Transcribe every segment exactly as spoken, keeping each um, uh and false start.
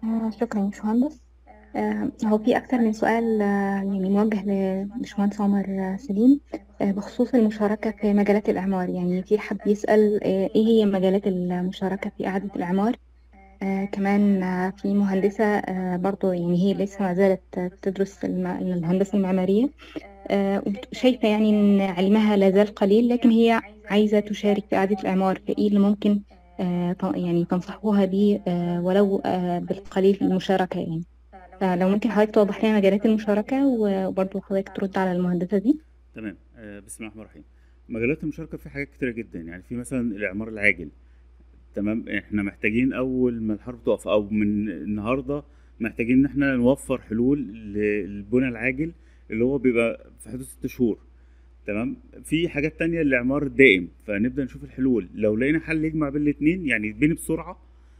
آه، شكرا يا باشمهندس. آه، هو في أكتر من سؤال آه، يعني موجه لباشمهندس عمر آه، سليم، آه، بخصوص المشاركة في مجالات الإعمار. يعني في حد بيسأل آه، إيه هي مجالات المشاركة في إعادة الإعمار. آه، كمان آه، في مهندسة آه، برضو، يعني هي لسه ما زالت آه، تدرس الم- الهندسة المعمارية. آه، وشايفة يعني إن علمها لا زال قليل، لكن هي عايزة تشارك في إعادة الإعمار. فإيه اللي ممكن آه، ت- يعني تنصحوها بيه، آه، ولو آه، بالقليل في المشاركة يعني. فلو ممكن حضرتك توضح لنا مجالات المشاركة، وبرضه حضرتك ترد على المهندسة دي. تمام. آه، بسم الله الرحمن الرحيم. مجالات المشاركه في حاجات كتيره جدا، يعني في مثلا الاعمار العاجل. تمام، احنا محتاجين اول ما الحرب تقف او من النهارده محتاجين ان احنا نوفر حلول للبنى العاجل اللي هو بيبقى في حدود ست شهور. تمام. في حاجات تانية الاعمار الدائم، فنبدا نشوف الحلول لو لقينا حل يجمع بين الاتنين، يعني يتبني بسرعه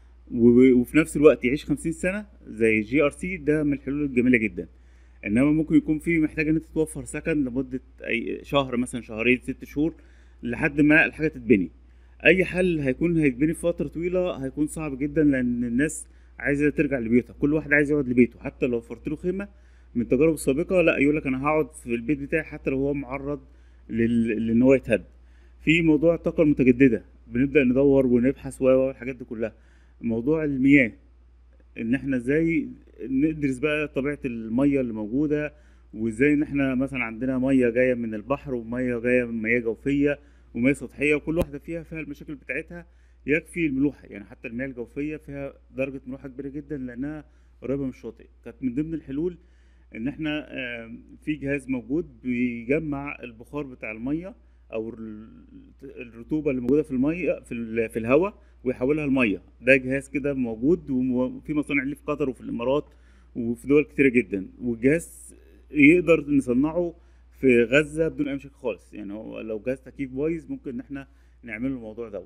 و- وفي نفس الوقت يعيش خمسين سنة زي جي ار سي. ده من الحلول الجميلة جدا. انما ممكن يكون في محتاج ان انت توفر سكن لمدة اي شهر، مثلا شهرين، ست شهور، لحد ما الحاجة تتبني. اي حل هيكون هيتبني في فترة طويلة هيكون صعب جدا، لان الناس عايزة ترجع لبيوتها، كل واحد عايز يقعد لبيته. حتى لو وفرت له خيمة، من التجارب السابقة لا، يقول لك انا هقعد في البيت بتاعي حتى لو هو معرض لل... لان هو يتهد. في موضوع الطاقة المتجددة بنبدأ ندور ونبحث و و الحاجات دي كلها. موضوع المياه، ان احنا ازاي ندرس بقى طبيعة المية اللي موجودة، وازاي ان احنا مثلا عندنا مية جاية من البحر ومية جاية من مياه جوفية ومياه سطحية، وكل واحدة فيها فيها المشاكل بتاعتها. يكفي الملوحة، يعني حتى المياه الجوفية فيها درجة ملوحة كبيرة جدا لأنها قريبة من الشاطئ. كانت من ضمن الحلول ان احنا آم، في جهاز موجود بيجمع البخار بتاع الميه، او ال- الرطوبه اللي موجوده في الميه في ال- في الهواء، ويحولها لميه. ده جهاز كده موجود، وفي مصانع ليه في قطر وفي الامارات وفي دول كتيره جدا. والجهاز يقدر نصنعه في غزه بدون اي مشاكل خالص. يعني هو لو جهاز تكييف بايظ ممكن ان احنا نعمل له الموضوع دوت.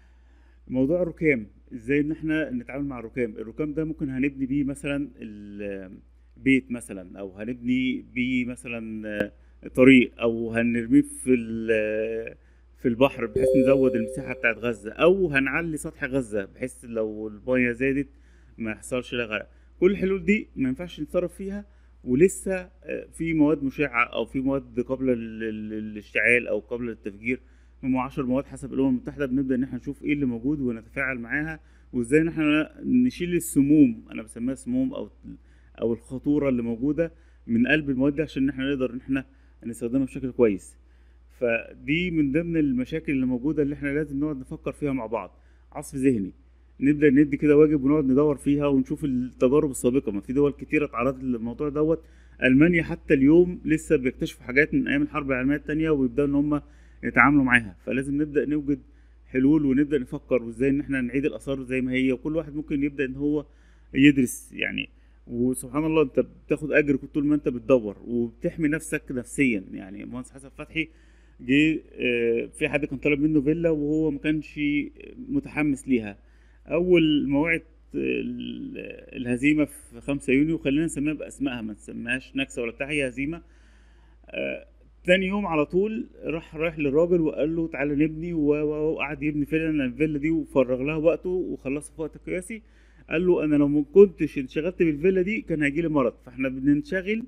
موضوع الركام، ازاي ان احنا نتعامل مع الركام. الركام ده ممكن هنبني بيه مثلا البيت، مثلا او هنبني بيه مثلا آه، طريق، او هنرميه في ال- في البحر بحيث نزود المساحة بتاعت غزة، او هنعلي سطح غزة بحيث لو المية زادت ما يحصلش لها غرق. كل الحلول دي ما ينفعش نتصرف فيها ولسه آه، في مواد مشعة او في مواد قابلة لل- للاشتعال او قابلة للتفجير. هم عشر مواد حسب الامم المتحده. بنبدا ان احنا نشوف ايه اللي موجود ونتفاعل معاها، وازاي ان احنا نشيل السموم، انا بسميها سموم، او او الخطوره اللي موجوده من قلب المواد دي، عشان ان احنا نقدر ان احنا نستخدمها بشكل كويس. فدي من ضمن المشاكل اللي موجوده اللي احنا لازم نقعد نفكر فيها مع بعض. عصف ذهني، نبدا ندي كده واجب ونقعد ندور فيها ونشوف التجارب السابقه. ما في دول كتيره اتعرضت للموضوع دوت. المانيا حتى اليوم لسه بيكتشفوا حاجات من ايام الحرب العالميه التانية ويبداوا ان هم يتعاملوا معاها. فلازم نبدا نوجد حلول ونبدا نفكر وازاي ان احنا نعيد الاثار زي ما هي، وكل واحد ممكن يبدا ان هو يدرس يعني. وسبحان الله انت بتاخد اجر طول ما انت بتدور وبتحمي نفسك نفسيا. يعني المهندس حسن فتحي جه آه، في حد كان طالب منه فيلا وهو ما كانش متحمس ليها. اول ما وقعت ال- الهزيمه في خمسة يونيو، خلينا نسميها باسمائها، ما نسميهاش نكسه ولا بتاع، هي هزيمه. آه، تاني يوم على طول راح رايح للراجل وقال له تعالى نبني و- و- وقعد يبني فعلا الفيلا دي وفرغ لها وقته وخلصها في وقت قياسي. قال له انا لو ما كنتش انشغلت بالفيلا دي كان هيجيلي مرض. فاحنا بننشغل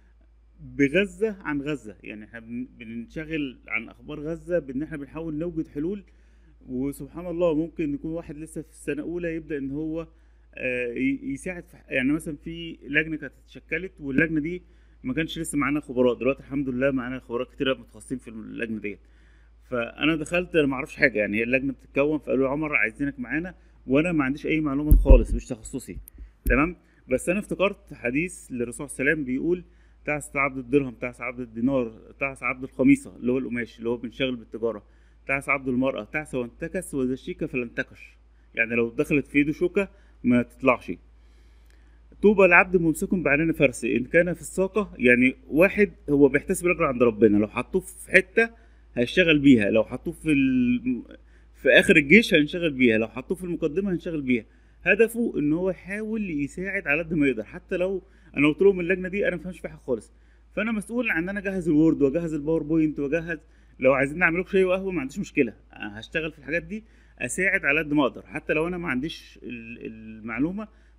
بغزة عن غزة، يعني احنا بن- بننشغل عن اخبار غزة بان احنا بنحاول نوجد حلول. وسبحان الله ممكن يكون واحد لسه في السنة اولى يبدأ ان هو آه، ي- يساعد في ح- يعني مثلا في لجنة كانت اتشكلت، واللجنة دي ما كانش لسه معانا خبراء. دلوقتي الحمد لله معانا خبراء كتير متخصصين في اللجنة ديت. فانا دخلت انا ما اعرفش حاجه، يعني هي اللجنه بتتكون، فقالوا يا عمر عايزينك معانا، وانا ما عنديش اي معلومات خالص، مش تخصصي. تمام. بس انا افتكرت حديث للرسول صلى الله عليه وسلم بيقول: تعس عبد الدرهم، تعس عبد الدينار، تعس عبد الخميصه اللي هو القماش اللي هو بنشغل بالتجاره، تعس عبد المراه، تعس وانتكس واذا شيك فلن انتكش. يعني لو دخلت في ايده شوكه ما تطلعش. طوبى لعبد ممسك بعينين فرس ان كان في الساقه. يعني واحد هو بيحتسب الاجر عند ربنا، لو حطوه في حته هيشتغل بيها، لو حطوه في ال... في اخر الجيش هينشغل بيها، لو حطوه في المقدمه هينشغل بيها. هدفه ان هو يحاول يساعد على قد ما يقدر. حتى لو انا قلت لهم اللجنه دي انا ما فهمش فيها حاجة خالص، فانا مسؤول عن ان انا اجهز الوورد واجهز الباوربوينت واجهز. لو عايزين نعمل لكم شاي وقهوه ما عنديش مشكله، أنا هشتغل في الحاجات دي، اساعد على قد ما اقدر. حتى لو انا ما عنديش ال- المعلومه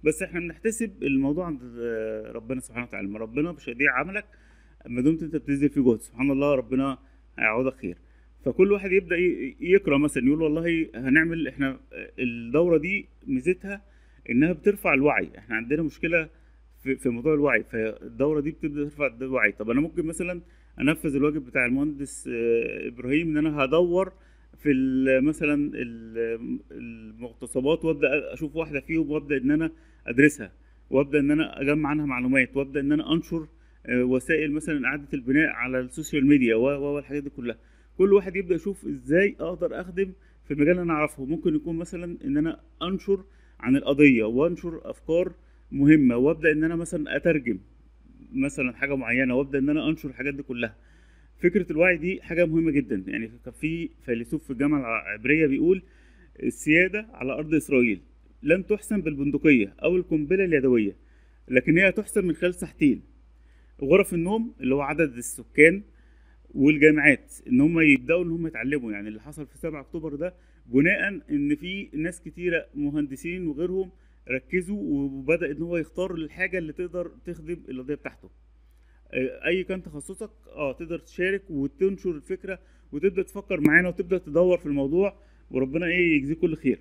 بس احنا بنحتسب الموضوع عند آه، ربنا سبحانه وتعالى. ما ربنا مش هيضيع عملك ما دمت انت بتبذل فيه جهد، سبحان الله ربنا هيعوضك خير. فكل واحد يبدا ي- يقرا مثلا، يقول والله هنعمل احنا الدوره دي ميزتها انها بترفع الوعي. احنا عندنا مشكله في في موضوع الوعي، فالدوره دي بتبدا ترفع الوعي. طب انا ممكن مثلا انفذ الواجب بتاع المهندس آه، ابراهيم، ان انا هدور في ال- مثلا ال- المغتصبات، وابدا اشوف واحده فيهم وابدا ان انا ادرسها، وابدا ان انا اجمع عنها معلومات، وابدا ان انا انشر آه، وسائل مثلا اعاده البناء على السوشيال ميديا و و- والحاجات دي كلها. كل واحد يبدا يشوف ازاي اقدر اخدم في المجال اللي انا اعرفه. ممكن يكون مثلا ان انا انشر عن القضيه وانشر افكار مهمه، وابدا ان انا مثلا اترجم مثلا حاجه معينه، وابدا ان انا انشر الحاجات دي كلها. فكره الوعي دي حاجه مهمه جدا. يعني كان في فيلسوف في الجامعه العبريه بيقول السياده على ارض اسرائيل لن تحسم بالبندقيه او القنبله اليدويه، لكن هي تحسم من خلال ساحتين: غرف النوم اللي هو عدد السكان، والجامعات ان هم يبداوا ان هم يتعلموا. يعني اللي حصل في سبعة اكتوبر ده بناء ان في ناس كتيره مهندسين وغيرهم ركزوا، وبدا ان هو يختار الحاجه اللي تقدر تخدم القضيه بتاعته. آه، اي كان تخصصك اه تقدر تشارك وتنشر الفكره، وتبدا تفكر معانا وتبدا تدور في الموضوع، وربنا ايه يجزيه كل خير.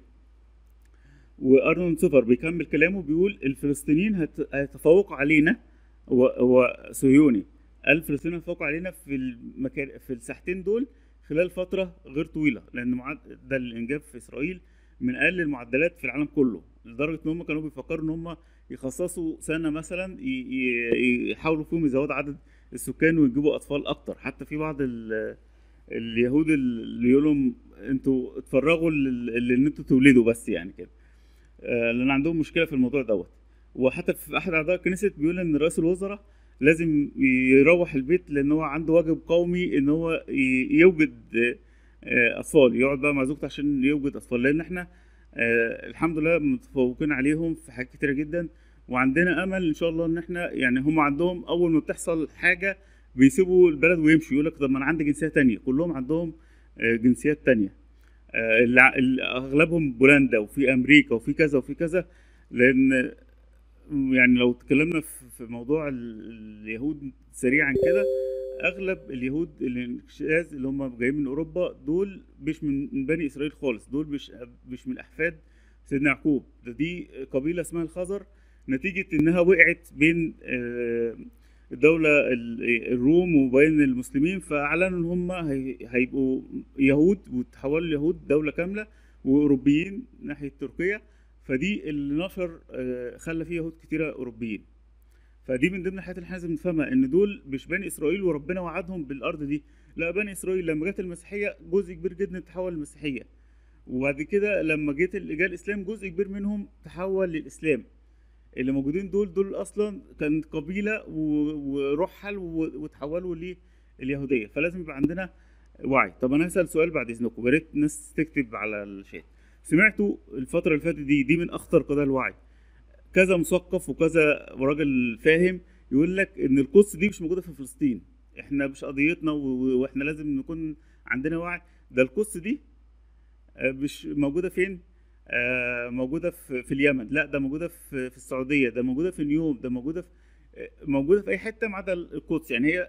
وارنولد سيفر بيكمل كلامه بيقول الفلسطينيين هت- هيتفوقوا علينا. هو هو صهيوني. قال الفلسطينيين هيتفوقوا علينا في المكان في الساحتين دول خلال فتره غير طويله، لان معدل الانجاب في اسرائيل من اقل المعدلات في العالم كله، لدرجه ان هم كانوا بيفكروا ان هم يخصصوا سنه مثلا ي- ي- يحاولوا فيهم يزودوا عدد السكان ويجيبوا اطفال اكتر. حتى في بعض ال- اليهود اللي يقولوا انتوا اتفرغوا لل- لان انتوا تولدوا بس يعني كده. آه، لان عندهم مشكله في الموضوع دوت. وحتى في احد اعضاء الكنيست بيقول ان رئيس الوزراء لازم يروح البيت، لان هو عنده واجب قومي ان هو ي- يوجد آه، آه، اطفال، يقعد بقى مع زوجته عشان يوجد اطفال. لان احنا آه، الحمد لله متفوقين عليهم في حاجات كتيره جدا، وعندنا امل ان شاء الله ان احنا يعني هم عندهم اول ما بتحصل حاجه بيسيبوا البلد ويمشوا، يقول لك طب ما انا عندي جنسيه تانية. كلهم عندهم آه، جنسيات تانية. آه، اللي ع- اللي اغلبهم بولندا وفي امريكا وفي كذا وفي كذا. لان يعني لو اتكلمنا في في موضوع ال- اليهود سريعا كده، اغلب اليهود الانكشاز اللي هم جايين من اوروبا دول مش من من بني اسرائيل خالص. دول مش مش من احفاد سيدنا يعقوب. ده دي قبيله اسمها الخزر، نتيجه انها وقعت بين آه، الدولة ال- الروم وبين المسلمين، فأعلنوا إن هم هي- هيبقوا يهود وتحولوا اليهود دولة كاملة، وأوروبيين ناحية تركيا. فدي اللي نشر آه، خلى فيه يهود كتيرة أوروبيين. فدي من ضمن الحاجات اللي احنا لازم نفهمها، ان دول مش بني اسرائيل وربنا وعدهم بالارض دي. لا، بني اسرائيل لما جت المسيحيه جزء كبير جدا تحول للمسيحيه، وبعد كده لما جت ال- جه الاسلام جزء كبير منهم تحول للاسلام. اللي موجودين دول دول اصلا كانت قبيله و- ورحل و- وتحولوا لليهوديه. فلازم يبقى عندنا وعي. طب انا هسال سؤال بعد اذنكم، يا ريت الناس تكتب على الشات. سمعتوا الفتره اللي فاتت دي دي من اخطر قضايا الوعي. كذا مثقف وكذا راجل فاهم يقول لك ان القدس دي مش موجوده في فلسطين، احنا مش قضيتنا و- واحنا لازم نكون عندنا وعي. ده القدس دي آه، مش موجوده فين؟ آه، موجوده في في اليمن. لا، ده موجوده في في السعوديه، ده موجوده في نيوم، ده موجوده في آه، موجوده في اي حته ما عدا القدس. يعني هي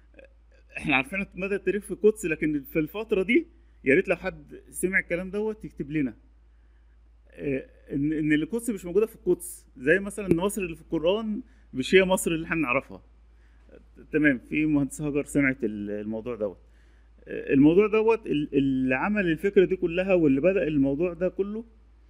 احنا عارفين مدى التاريخ في القدس، لكن في الفتره دي يا ريت لو حد سمع الكلام دوت يكتب لنا آه، ان ان القدس مش موجوده في القدس، زي مثلا مصر اللي في القران مش هي مصر اللي احنا نعرفها. تمام. في مهندس هاجر سمعت ال- الموضوع دوت. آه، الموضوع دوت ال- اللي عمل الفكره دي كلها واللي بدأ الموضوع ده كله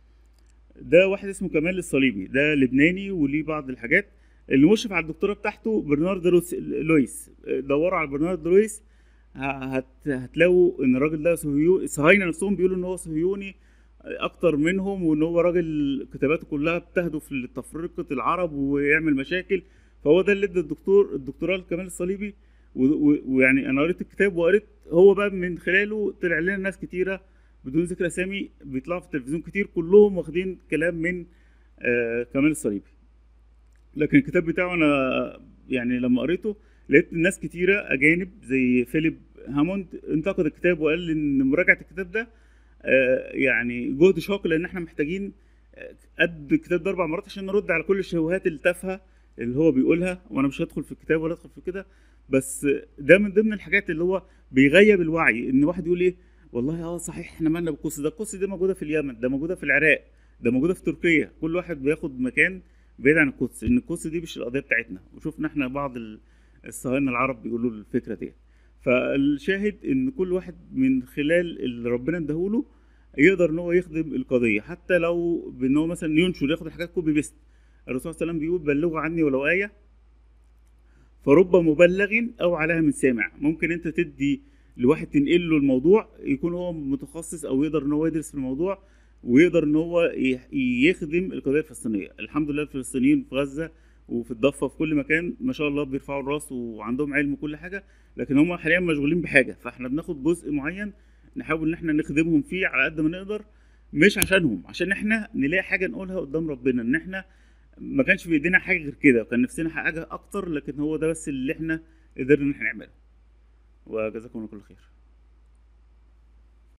ده واحد اسمه كمال الصليبي. ده لبناني وليه بعض الحاجات. اللي مشرف على الدكتوراه بتاعته برنارد روس- لويس. آه، دوروا على برنارد لويس ه- هت هتلاقوا ان الراجل ده صهيوني. الصهاينه نفسهم بيقولوا ان هو صهيوني اكتر منهم، وان هو راجل كتاباته كلها بتهدف لتفرقه العرب ويعمل مشاكل. فهو ده اللي ادى الدكتور الدكتوراه لكمال الصليبي. و- و- ويعني انا قريت الكتاب وقريت هو بقى من خلاله طلع لنا ناس كتيره بدون ذكر اسامي بيطلعوا في التلفزيون كتير، كلهم واخدين كلام من آه كمال الصليبي. لكن الكتاب بتاعه انا يعني لما قريته لقيت ناس كتيره اجانب زي فيليب هاموند انتقد الكتاب وقال ان مراجعه الكتاب ده آه، يعني جهد شاق، لان احنا محتاجين قد الكتاب ده اربع مرات عشان نرد على كل الشبهات التافهه اللي هو بيقولها، وانا مش هدخل في الكتاب ولا ادخل في كده. بس ده من ضمن الحاجات اللي هو بيغيب الوعي، ان واحد يقول ايه والله اه صحيح احنا مالنا بالقدس ده، القدس دي موجوده في اليمن، ده موجوده في العراق، ده موجوده في تركيا، كل واحد بياخد مكان بعيد عن القدس، ان القدس دي مش القضيه بتاعتنا. وشوفنا احنا بعض ال- الصهاينه العرب بيقولوا الفكره دي. فالشاهد ان كل واحد من خلال اللي ربنا اداهوله يقدر ان هو يخدم القضيه، حتى لو بان هو مثلا ينشر ياخد الحاجات كوبي بيست. الرسول صلى الله عليه وسلم بيقول بلغوا عني ولو ايه فرب مبلغ او عليها من سامع. ممكن انت تدي لواحد تنقل له الموضوع يكون هو متخصص او يقدر ان هو يدرس في الموضوع ويقدر ان هو يح- يخدم القضيه الفلسطينيه. الحمد لله الفلسطينيين في غزه وفي الضفه في كل مكان ما شاء الله بيرفعوا الراس وعندهم علم وكل حاجه، لكن هم حاليا مشغولين بحاجه، فاحنا بناخد جزء معين نحاول ان احنا نخدمهم فيه على قد ما نقدر، مش عشانهم، عشان احنا نلاقي حاجه نقولها قدام ربنا ان احنا ما كانش في ايدينا حاجه غير كده، وكان نفسنا حاجه اكتر، لكن هو ده بس اللي احنا قدرنا ان احنا نعمله. وجزاكم الله كل خير.